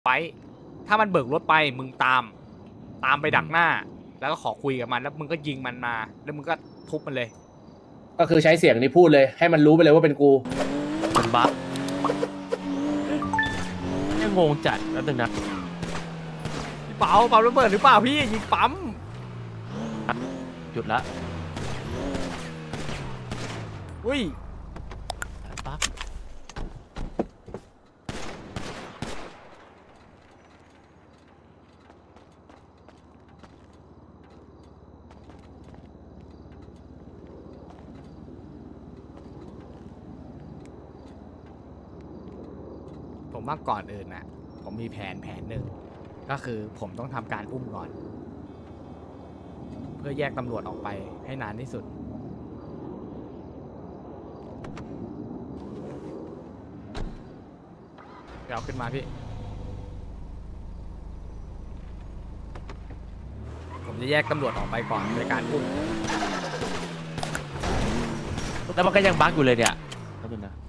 ไว้ถ้ามันเบิกรถไปมึงตามไปดักหน้าแล้วก็ขอคุยกับมันแล้วมึงก็ยิงมันมาแล้วมึงก็ทุบมันเลยก็คือใช้เสียงนี้พูดเลยให้มันรู้ไปเลยว่าเป็นกูมันบั๊กยังงงจัดแล้วตึงนะเปล่าระเบิดหรือเปล่าพี่ยิงปั๊มหยุดละอุ้ยปั๊บผมว่าก่อนอื่นน่ะผมมีแผนหนึ่งก็คือผมต้องทำการอุ้มก่อนเพื่อแยกตำรวจออกไปให้นานที่สุดเดี๋ยวขึ้นมาพี่ผมจะแยกตำรวจออกไปก่อนในการอุ้มแล้วมันก็ยังบั๊กอยู่เลยเนี่ยแล้วตึงนะ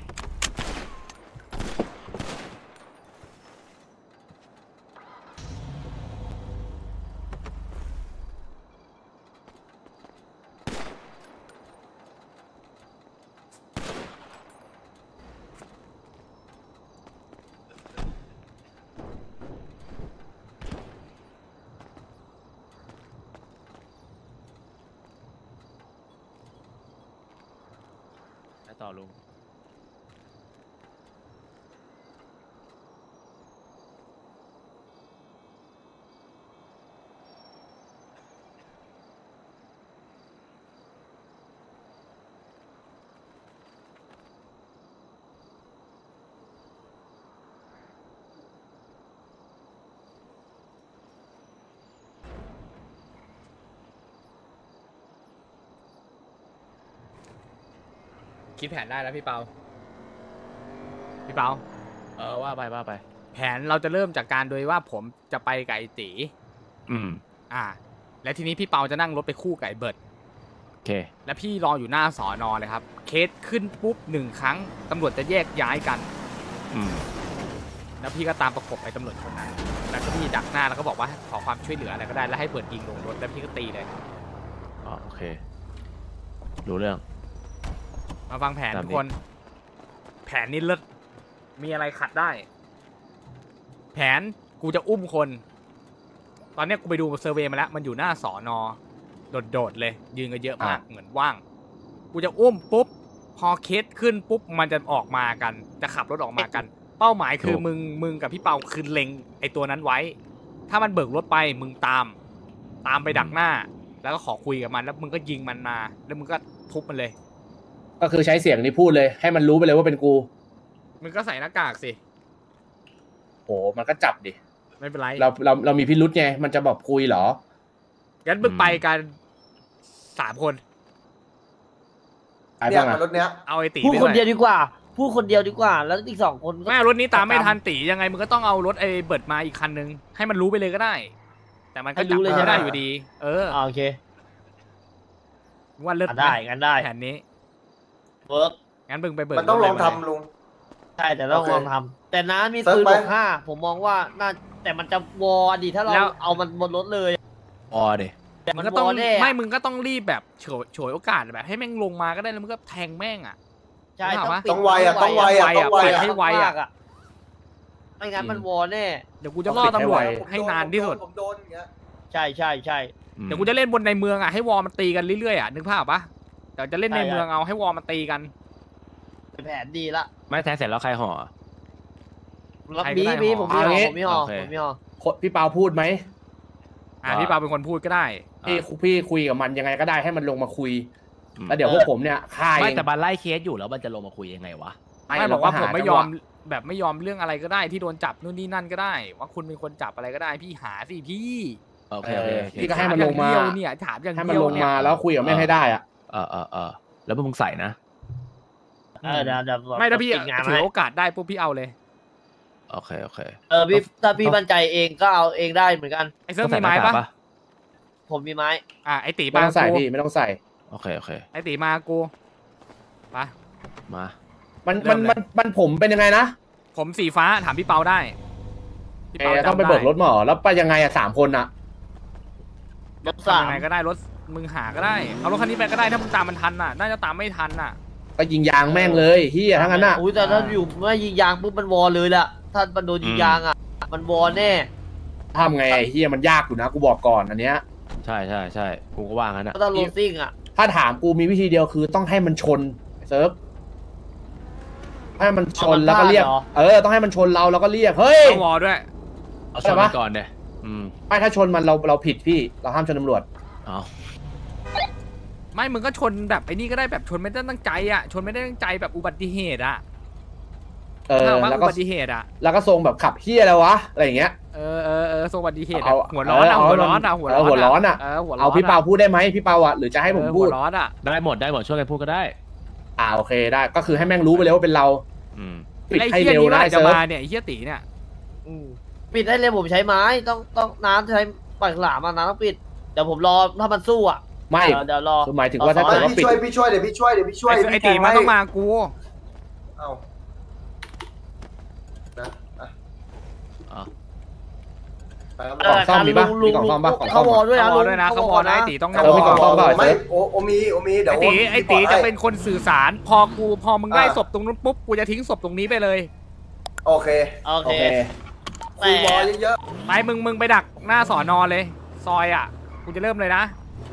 ต่อลุงคิดแผนได้แล้วพี่เปาว่าไปแผนเราจะเริ่มจากการโดยว่าผมจะไปกับไอ้ตีและทีนี้พี่เปาจะนั่งรถไปคู่กับไอ้เบิร์ดโอเคแล้วพี่รออยู่หน้าสอนอเลยครับเคสขึ้นปุ๊บ1 ครั้งตำรวจจะแยกย้ายกันแล้วพี่ก็ตามประกบไอ้ตำรวจคนนั้นแล้วก็พี่ดักหน้าแล้วก็บอกว่าขอความช่วยเหลืออะไรก็ได้แล้วให้เบิร์ดยิงลงรถแล้วพี่ก็ตีเลยโอเครู้เรื่องมาฟังแผนทุกคนแผนนี้เลิศมีอะไรขัดได้แผนกูจะอุ้มคนตอนนี้กูไปดูเซอร์เวย์มาแล้วมันอยู่หน้าสอนอโดดเลยยืนกันเยอะมากเหมือนว่างกูจะอุ้มปุ๊บพอเคสขึ้นปุ๊บมันจะออกมากันจะขับรถออกมากันเป้าหมายคือมึงกับพี่เปาคือเล็งไอ้ตัวนั้นไว้ถ้ามันเบิกรถไปมึงตามไปดักหน้าแล้วก็ขอคุยกับมันแล้วมึงก็ยิงมันมาแล้วมึงก็ทุบมันเลยก็คือใช้เสียงนี้พูดเลยให้มันรู้ไปเลยว่าเป็นกูมึงก็ใส่หน้ากากสิโหมันก็จับดิไม่เป็นไรเรามีพิรุธไงมันจะบอกคุยเหรองั้นมึงไปกัน3 คนเนี่ยรถเนี้ยเอาไอ้ตีพูดคนเดียวดีกว่าแล้วอีก2 คนไม่รถนี้ตามไม่ทันตียังไงมึงก็ต้องเอารถไอ้เบิร์ดมาอีกคันนึงให้มันรู้ไปเลยก็ได้แต่มันก็จับไม่ได้อยู่ดีโอเคว่าเลิศได้งั้นได้แผนนี้เวิร์กงั้นมึงไปเบิร์ดมันต้องลองทำลุงใช่แต่ต้องลองทำแต่น้ามีปืน65ผมมองว่าน่าแต่มันจะวอดีถ้าเราเอามันบนรถเลยดิแต่มันก็ต้องไม่มึงก็ต้องรีบแบบฉวยโอกาสแบบให้แม่งลงมาก็ได้แล้วมึงก็แทงแม่งใช่ต้องไวให้ไวไม่งั้นมันวอแน่เดี๋ยวกูจะล่อตำรวจให้นานที่สุดใช่เดี๋ยวกูจะเล่นบนในเมืองให้วอมันตีกันเรื่อยๆนึกภาพปะเดี๋ยวจะเล่นในเมืองเอาให้วอมันตีกันแผนดีละไม่แทงเสร็จแล้วใครห่อมีผมไม่ห่อพี่เปาพูดไหมพี่เปาเป็นคนพูดก็ได้พี่คุยกับมันยังไงก็ได้ให้มันลงมาคุยแล้วเดี๋ยวพวกผมเนี่ยค่ายไม่แต่มันไล่เคสอยู่แล้วมันจะลงมาคุยยังไงวะไม่บอกว่าผมไม่ยอมแบบไม่ยอมเรื่องอะไรก็ได้ที่โดนจับนู่นนี่นั่นก็ได้ว่าคุณเป็นคนจับอะไรก็ได้พี่หาสิพี่โอเคพี่ก็ให้มันลงมาเนี่ยถามอย่างให้มันลงมาแล้วคุยกับแม่ให้ได้แล้วมึงใส่นะไม่ถ้าพี่ถือโอกาสได้ปุ๊บพี่เอาเลยโอเคพี่ถ้าพี่มั่นใจเองก็เอาเองได้เหมือนกันไอ้เซิร์ฟมีไม้ปะผมมีไม้ไอ้ตีไม่ต้องใส่พี่ไม่ต้องใส่โอเคไอ้ตีมากูมามันผมเป็นยังไงนะผมสีฟ้าถามพี่เปาได้พี่เปาต้องไปจำด้เบิกรถหมอแล้วไปยังไงอะ3 คนอะรถสามทำยังไงก็ได้รถมึงหาก็ได้เอารถคันนี้ไปก็ได้ถ้ามึงตามมันทันน่ะน่าจะตามไม่ทันน่ะก็ยิงยางแม่งเลยเฮียทั้งนั้นอะอุ้ยแต่ถ้าอยู่ไม่ยิงยางปุ๊บมันวอลเลยล่ะถ้ามันโดนยิงยางอ่ะมันวอลแน่ทำไงไอ้เฮียมันยากอยู่นะกูบอกก่อนอันเนี้ยใช่ใช่ใช่กูก็ว่างั้นอ่ะก็ต้องโรลซิ่งอ่ะถ้าถามกูมีวิธีเดียวคือต้องให้มันชนเซิร์ฟให้มันชนแล้วก็เรียกต้องให้มันชนเราแล้วก็เรียกเฮ้ยต้องวอด้วยเอาชนไปก่อนเด้มไม่ถ้าชนมันเราผิดพี่เราห้ามชนตำรวจเอาไม่มึงก็ชนแบบไอ้นี่ก็ได้แบบชนไม่ได้ตั้งใจอ่ะชนไม่ได้ตั้งใจแบบอุบัติเหตุอ่ะถ้าว่าแล้วอุก็บัติเหตุอ่ะแล้วก็ทรงแบบขับเฮียแล้ววะอะไรอย่างเงี้ยส่งอุบัติเหตุเอาหัวร้อนอ่ะหัวร้อนอ่ะหัวร้อนหัวร้อนอะหัวร้อนเอาพี่เปาพูดได้ไหมพี่เปาอะหรือจะให้ผมพูดหัวร้อนอ่ะได้หมดช่วยกันพูดก็ได้โอเคได้ก็คือให้แม่งรู้ไปเลยว่าเป็นเราอืมปิดไอ้ให้เหี้ยเร็วนี่เมื่อได้ไหร่จะเซิร์ฟมาเนี่ยไอ้เหี้ยตีเนี่ยปิดได้เลยผมใช้ไม้ต้องน้ำใช้ปากหลามน้ำต้องปิดเดี๋ยวผมรอถ้ามันสู้อ่ะไม่เดี๋ยวรอคือหมายถึงว่าถ้าเกิดว่าปิดพี่ช่วยเดี๋ยวพี่ช่วยไอ้ตีมันต้องมากูเอ้านะอ่ะเอาไปครับกล่องซ่อมมีปะมีกล่องซ่อมปะกล่องซ่อมเขาวอลด้วยนะเขาวอด้วยนะเขาวอนะไอ้ตีต้องเออมีกล่องซ่อมปะไม่โอมีเดี๋ยวไอ้ตีจะเป็นคนสื่อสารพอมึงได้ศพตรงนู้นปุ๊บกูจะทิ้งศพตรงนี้ไปเลยโอเคโอโอเคเคคุยบอลเยอะไปมึงไปดักหน้าสอนอเลย ซอยอ่ะกูจะเริ่มเลยนะ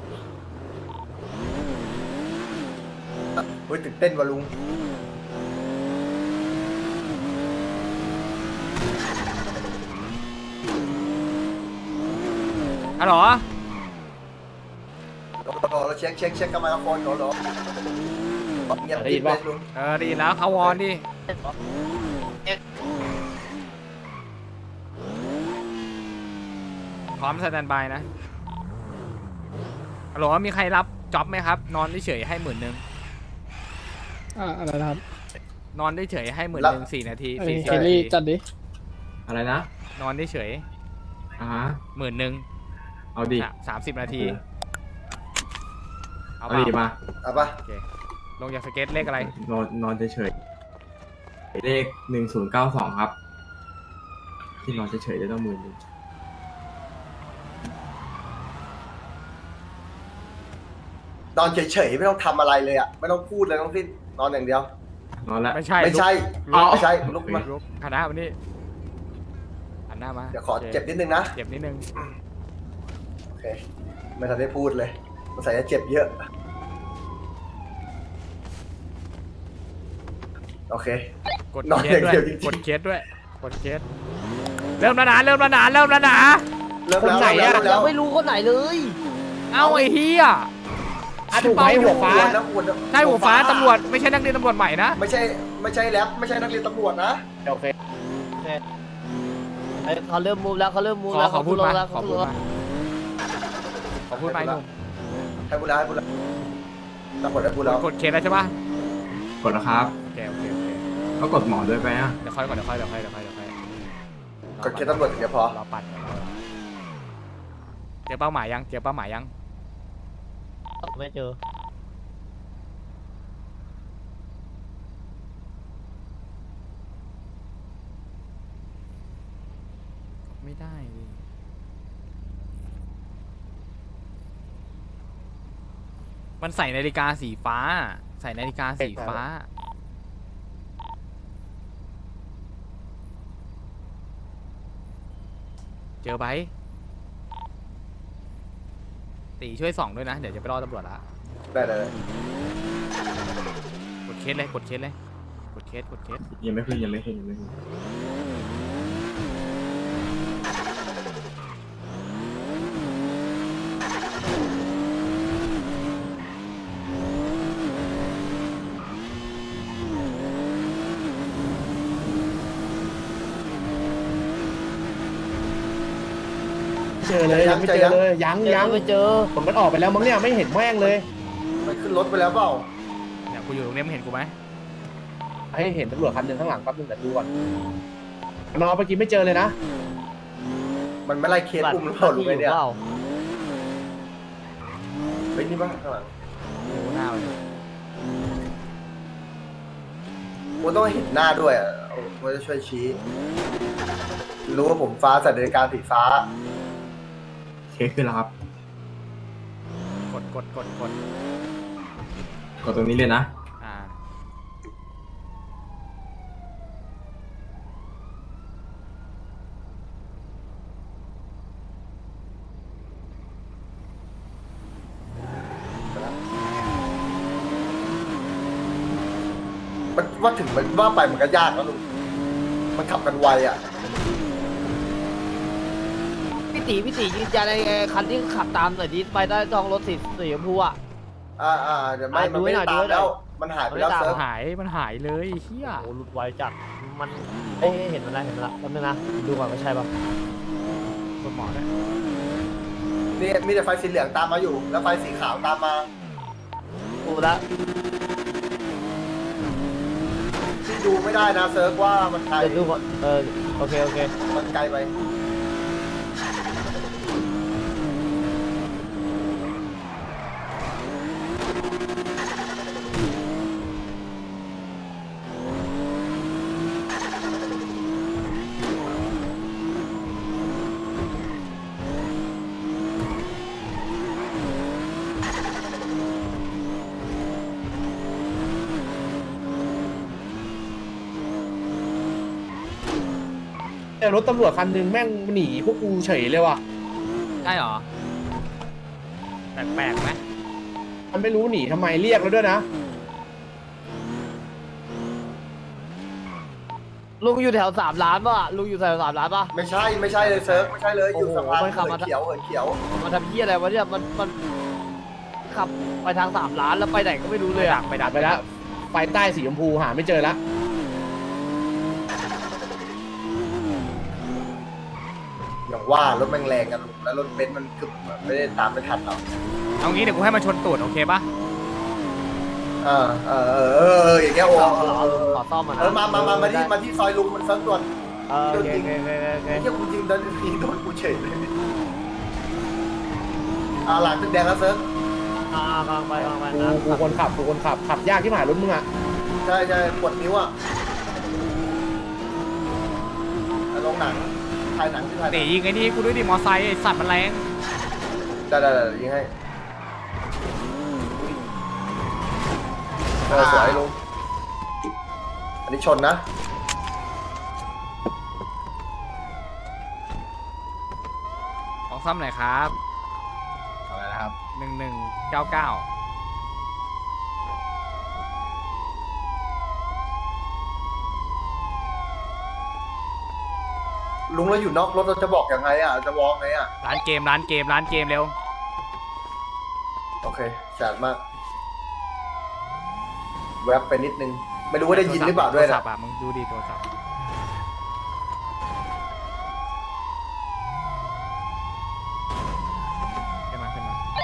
ๆเฮ้ยตื่นเต้นว่ะลุงฮัลโหลเราเช็คกันมาละคนโหลเงียบได้กิ๊ยิบนเลปะยลุงดีแล้วเขาวอนดิพร้อมสแตนบายนะฮัลโหลมีใครรับจ็อบไหมครับ นอนเฉยๆให้10,000 อะไรนะครับนอนเฉยๆให้10,000 4 นาทีไอ้ 40 เคลลี่จัดดิอะไรนะนอนเฉยอ่าฮะๆ10,000 เอาดิ 30 นาที เอาเอาเปดิล่ามาเอาปะโอเคลงจากสเก็ตเลขอะไรนอนเฉยๆเลข1092ครับ ที่นอนเฉยๆได้ต้อง10,000 นอนเฉยๆไม่ต้องทำอะไรเลยอ่ะไม่ต้องพูดเลยต้องสิ้นนอนอย่างเดียวนอนแล้วไม่ใช่ไม่ใช่อ๋อไม่ใช่ลุกมาลุกหันหน้ามานี่หันหน้ามาเดี๋ยวขอโคเจ็บนิดนึงนะเจ็บนิดนึงโอเคไม่ทันได้พูดเลยมันใส่จะเจ็บเยอะโอเคกดนอนเคสด้วยอย่างเดียวจริงๆกดเคสด้วยกดเคสเริ่มแล้วนะเริ่มแล้วนะเริ่มแล้วนะเริ่มคนไหนแล้วอะเริ่มแล้ยัวงไม่รู้คนไหนเลยเอ้าไอ้เฮียถูกไหมหัวฟ้าใช่หัวฟ้าตำรวจไม่ใช่นักเรียนตำรวจใหม่นะไม่ใช่แรปไม่ใช่นักเรียนตำรวจนะโอเคเขาเริ่มมูฟแล้วเขาเริ่มมูฟแล้วขอพูดมาแล้วขอพูดมาขอพูดมาไอ้หนุ่มให้พูดแล้วตำรวจให้พูดแล้วกดเคสแล้วใช่ปะกดนะครับโอเคก็กดหมอด้วยไปอ่ะเดี๋ยวค่อยเดี๋ยวค่อยกดเคสตำรวจอย่างเดียวพอรอปัดก่อนเจอเป้าหมายยังเจอเป้าหมายยังไม่เจอไม่ได้ดิมันใส่นาฬิกาสีฟ้า ใส่นาฬิกาสีฟ้า เจอไบร์ทตีช่วยส่องด้วยนะ เดี๋ยวจะไปรอตำรวจละได้เลยกดเคสเลยกดเคสเลยกดเคสกดเคสยังไม่ขึ้นเจอเลยยังไม่เจอเลยยังไม่เจอผมมันออกไปแล้วมั้งเนี่ยไม่เห็นแม่งเลยมันขึ้นรถไปแล้วเปล่าเนี่ยกูอยู่ตรงนี้มึงเห็นกูไหมให้เห็นตำรวจคันหนึ่งข้างหลังแป๊บนึงแต่ดูก่อนนอนเมื่อกี้ไม่เจอเลยนะมันไม่ไล่เคสอุ้มหรือเปล่าหรือไงเนี่ยเปล่าเฮ้ยนี่บ้างข้างหลังดูหน้าเลยกูต้องเห็นหน้าด้วยอ่ะผมจะช่วยชี้ รู้ว่าผมฟ้าสัตว์ในการสีฟ้าเคสขึ้นแล้วครับกดกดตรงนี้เลยนะอ่ามันว่าถึงมันว่าไปมันก็ยากแล้วลุงมันขับกันไวอ่ะพี่ตียืนยันในคันที่ขับตามหน่อยดิไปได้จองรถสีชมพูอ่ะเดี๋ยวไม่ดูมันไว้ไม่หน่อยตาดูมไว้หน่อยแล้ว มันหายไปแล้วไม่ตามเซิร์ฟมันหายเลยเฮียโอ้หลุดไวจัดมันเอ้ยเห็นมันแล้วแป๊บนึงนะดูก่อนว่าใช่ป่ะคุณหมอเนี่ยนี่มีแต่ไฟสีเหลืองตามมาอยู่ แล้วไฟสีขาวตามมาดูละที่ดูไม่ได้นะเซิร์ฟว่ามันไกลเดี๋ยวดูก่อนโอเคมันไกลไปแต่รถตำรวจคันหนึงแม่งหนีพวกกูเฉยเลยว่ะใช่เหรอ แปลกๆไหมมันไม่รู้หนีทำไมเรียกแล้วด้วยนะลุงอยู่แถว3 ล้านป่ะลุงอยู่แถว3 ล้านป่ะไม่ใช่เลยเซิร์ฟไม่ใช่เลยอยู่โอ้โหสะพานมันขับมาเขียวเขียวมันทำเหี้ยอะไรวะเนี่ยมันขับไปทาง3 ล้านแล้วไปไหนก็ไม่รู้เลยอ่ะไปดับไปแล้ว ไฟใต้สีชมพูหาไม่เจอละอย่างว่ารถแม่งแรงกันแล้วรถเบนซ์มันคือไม่ได้ตามไม่ทันเราเอางี้เดี๋ยวกูให้มันชนตูดโอเคปะอย่างเงี้ยโอ้ขอซ่อมมันมาที่ซอยลุงมันเซิร์ฟด่วนโอเคไอ้เหี้ยกูยิงโดนกูเฉยเลยหลังตึกแดงแล้วเซิร์ฟกำลังไปนะกูคนขับขับยากที่หายรถมึงอ่ะใช่ปวดนิ้วอ่ะลงหนังถ่ายหนังที่ถ่ายตียิงไอ้นี่กูด้วยดิมอไซค์ไอ้สัตว์มันแรงได้ยิงให้สวยลุงอันนี้ชนนะของซ่อมหน่อยครับอะไรนะครับ 1199 ลุงเราอยู่นอกรถเราจะบอกยังไงอ่ะจะวอลไงอ่ะร้านเกมเร็วโอเคแฉดมากแวบไปนิดนึงไม่รู้ว่าได้ยินหรือเปล่าด้วยโทรศันะพท์อะมึงดูดิโทรศัพท์ขึ้นมา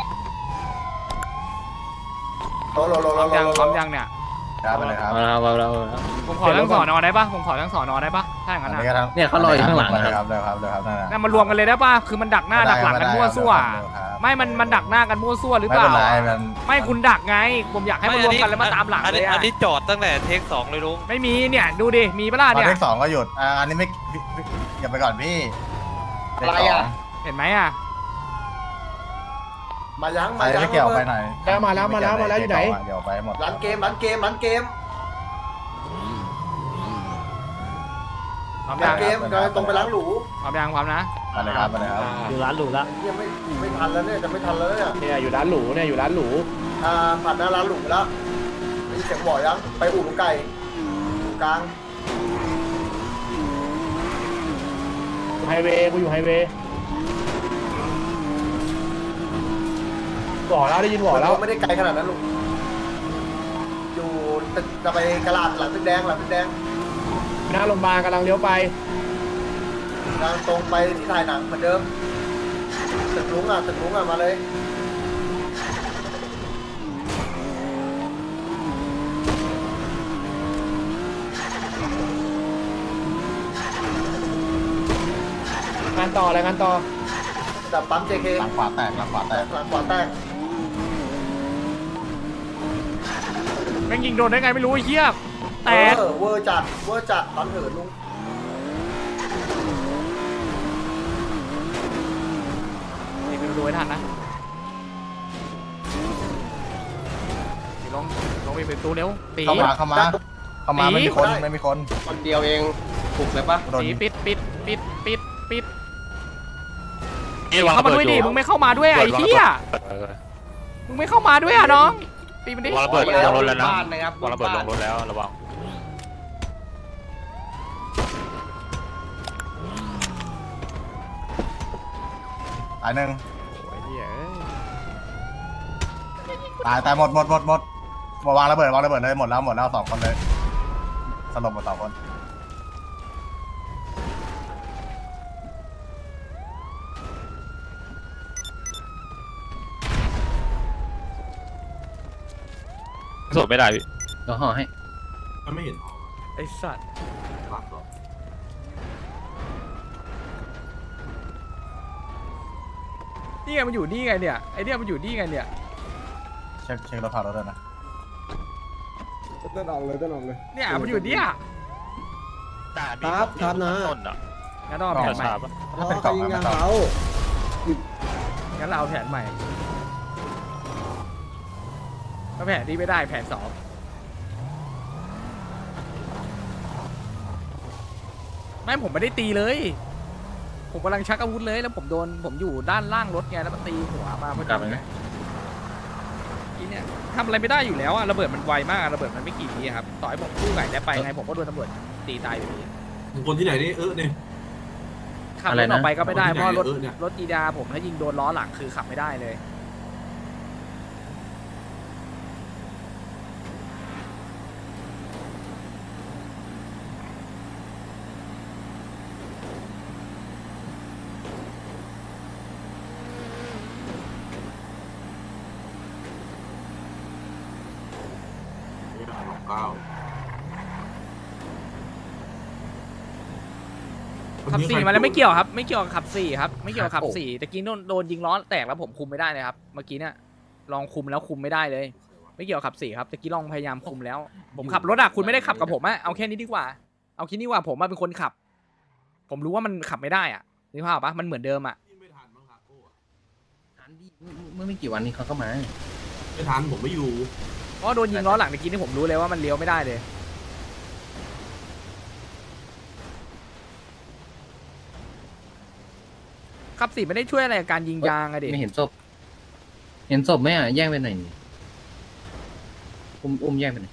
โลพร้อมยังเนี่ยครับไปเลยครับผมขอทั้งสอนอได้ปะถ้าอย่างนั้นนะเนี่ยเขารออยู่ข้างหลังนะครับนั่นมารวมกันเลยได้ปะคือมันดักหน้าดักหลังกันมั่วซั่วไม่มันดักหน้ากันมั่วซั่วหรือเปล่าไม่คุณดักไงผมอยากให้มารวมกันแล้วมาตามหลังเลยอันนี้จอดตั้งแต่เทค2เลยลุงไม่มีเนี่ยดูดิมีปะล่ะเนี่ยเลข 2ก็หยุดอันนี้ไม่อย่าไปก่อนพี่อะไรอ่ะเห็นไหมอ่ะมายังไปไม่เกี่ยวไปหน่อยมาแล้วอยู่ไหนเดี๋ยวไปหมดร้านเกมพร้อมยังเกมตรงไปร้านหรูพร้อมนะไปเลยครับอยู่ร้านหรูละยังไม่ทันแล้วเนี่ยจะไม่ทันแล้วเนี่ยเนี่ยอยู่ร้านหรูผ่านหน้าร้านหรูไปแล้วได้ยินเสียงบ่อยยังไปอู่ลุงไก่อู่กลางไฮเวย์กูอยู่ไฮเวย์บอกแล้วได้ยินบอกแล้วไม่ได้ไกลขนาดนั้นลุงอยู่จะไปกระลาดหลังตึกแดงหน้าโรงพยาบาลกำลังเลี้ยวไปทางตรงไปที่ถ่ายหนังเหมือนเดิมตึกลุงอ่ะมาเลยงานต่อจับปั๊ม JK หลังขวาแตกหลังขวาแตกแม่งยิงโดนได้ไงไม่รู้ไอ้เหี้ยแตกเวอร์จัดตอนเหินลุงนี่ไปดูให้ทันนะลงไปเป็นตัวเร็วตีเข้ามาไม่มีคนคนเดียวเองถูกเลยปะตีปิดเข้ามาด้วยดิมึงไม่เข้ามาด้วยไอ้เหี้ยมึงไม่เข้ามาด้วยอ่ะน้องตีมันดิวางระเบิดลงรถแล้วนะบ้านนะครับวางระเบิดลงรถแล้วระวังตายหนึ่งโอ้ยเหี้ยตายหมดวางระเบิดเลยหมดแล้ว2 คนเลยสลบหมด2 คนสวดไม่ได้พี่เราห่อให้มันไม่เห็นไอ้สัตว์นี่ไงมันอยู่นี่ไงเนี่ยไอ้เนี่ยมันอยู่นี่ไงเนี่ยเช็ครถผ่านรถด้วยนะเต้นออกเลยเนี่ยมันอยู่เนี่ยครับนะต้นอ่ะงั้นต้องเอาแผนใหม่ถ้าเป็นกล่องนะงั้นเราเอาแผนใหม่ก็แผนนี้ไม่ได้แผน2ไม่ผมไม่ได้ตีเลยผมกำลังชักอาวุธเลยแล้วผมอยู่ด้านล่างรถไงแล้วมันตีหัวมาพอดีทีเนี่ยทำอะไรไม่ได้อยู่แล้วอะระเบิดมันไวมากระเบิดมันไม่กี่ทีครับต่อให้ผมกู้ไก่ได้ไปไงผมก็โดนตำรวจตีตายอยู่ดีคนที่ไหนนี่เนี่ยขับรถออกไปก็ไม่ได้เพราะรถจีดาผมถ้ายิงโดนล้อหลังคือขับไม่ได้เลย ขับ 4มาแล้วไม่เกี่ยวครับไม่เกี่ยวกับขับ 4ครับไม่เกี่ยวกับขับ 4ตะกี้โดนยิงล้อแตกแล้วผมคุมไม่ได้เลยครับเมื่อกี้เนี่ยลองคุมแล้วคุมไม่ได้เลยไม่เกี่ยวกับขับ 4ครับตะกี้ลองพยายามคุมแล้วผมขับรถคุณไม่ได้ขับกับผมอะเอาแค่นี้ดีกว่าเอาคิดนี่ว่าผมเป็นคนขับผมรู้ว่ามันขับไม่ได้อะนี่ภาพปะมันเหมือนเดิมอะเมื่อไม่กี่วันนี้เขาก็มาไม่ทันผมไม่อยู่เพราะโดนยิงล้อหลังตะกี้นี่ผมรู้เลยว่ามันเลี้ยวไม่ได้เลยขับ 4ไม่ได้ช่วยอะไรกับการยิงยางอะดิไม่เห็นศพไหมอ่ะแย่งไปไหนนี่อุ้มแย่งไปไหน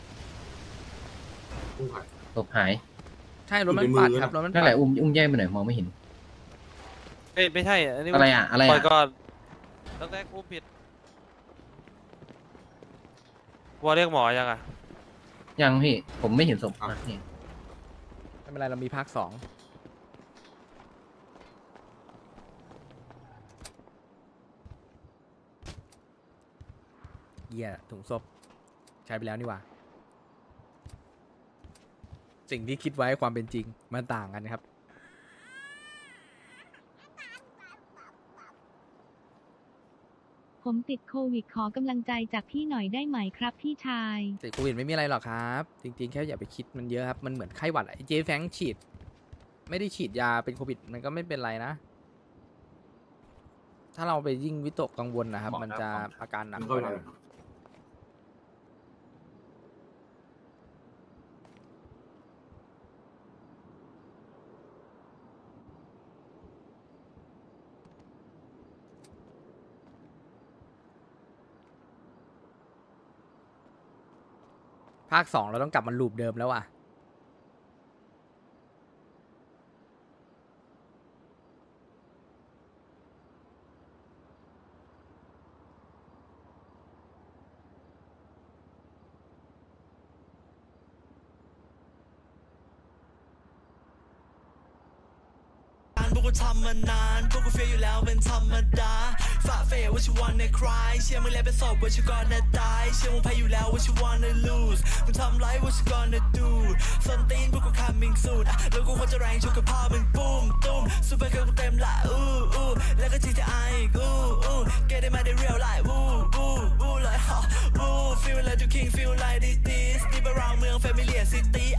ศพหายใช่รถมันปัดครับรถมันปัดนั่นแหละอุ้มแย่งไปไหนมองไม่เห็นไม่ใช่อันนี้อะไรอ่ะปล่อยก่อนตั้งแต่กูผิดว่าเรียกหมอยังอ่ะยังพี่ผมไม่เห็นศพนี่ไม่เป็นไรเรามีภาค 2เหี้ยถุงศพใช้ไปแล้วนี่หว่าสิ่งที่คิดไว้ความเป็นจริงมันต่างกันนะครับผมติดโควิดขอกำลังใจจากพี่หน่อยได้ไหมครับพี่ชายติดโควิดไม่มีอะไรหรอกครับจริงๆแค่อย่าไปคิดมันเยอะครับมันเหมือนไข้หวัดไอ้เจแฟงฉีดไม่ได้ฉีดยาเป็นโควิดมันก็ไม่เป็นไรนะถ้าเราไปยิ่งวิตกกังวลนะครับมันจะอาการหนักกว่าภาค 2เราต้องกลับมาลูปเดิมแล้วอ่ะพวกกูทำมานานพวกกูเฟียอยู่แล้วเป็นธรรมดาฝ่าเฟยว่า you wanna cry เชื่อมึงแล้วเป็นศพว่า you gonna die เชื่อมึงแพ้อยู่แล้วว่า you wanna lose มึงทำไร what you gonna do ส้นตีนพวกกู coming soon แล้วกูควรจะแรงชุกกับพ่อมึงปุ้มตุ้มซูเปอร์เกิร์ลกูเต็มละแล้วก็ GTI อีกget it มาได้ real lifeเลยfeel like you king feel like this deep around เมือง familiar city